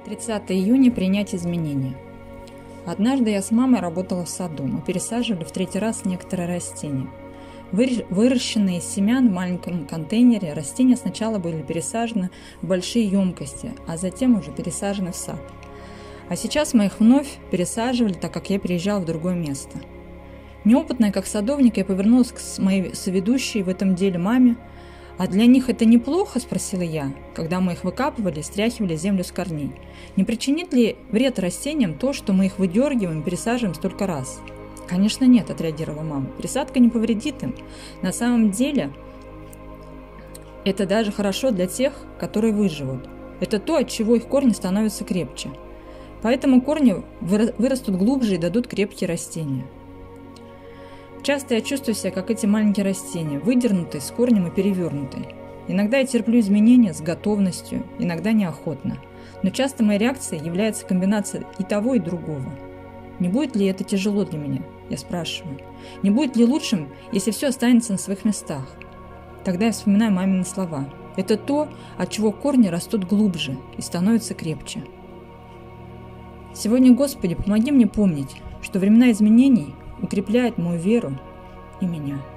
30 июня. Принять изменения. Однажды я с мамой работала в саду. Мы пересаживали в 3-й раз некоторые растения. Выращенные из семян в маленьком контейнере, растения сначала были пересажены в большие емкости, а затем уже пересажены в сад. А сейчас мы их вновь пересаживали, так как я переезжала в другое место. Неопытная как садовник, я повернулась к моей соведущей в этом деле маме. «А для них это неплохо?» – спросила я, когда мы их выкапывали и стряхивали землю с корней. «Не причинит ли вред растениям то, что мы их выдергиваем и пересаживаем столько раз?» «Конечно нет», – отреагировала мама. «Пересадка не повредит им. На самом деле это даже хорошо для тех, которые выживут. Это то, от чего их корни становятся крепче. Поэтому корни вырастут глубже и дадут крепкие растения». Часто я чувствую себя, как эти маленькие растения, выдернутые с корнем и перевернутые. Иногда я терплю изменения с готовностью, иногда неохотно. Но часто моей реакцией является комбинация и того, и другого. Не будет ли это тяжело для меня? Я спрашиваю. Не будет ли лучшим, если все останется на своих местах? Тогда я вспоминаю мамины слова. Это то, от чего корни растут глубже и становятся крепче. Сегодня, Господи, помоги мне помнить, что времена изменений укрепляют мою веру и меня.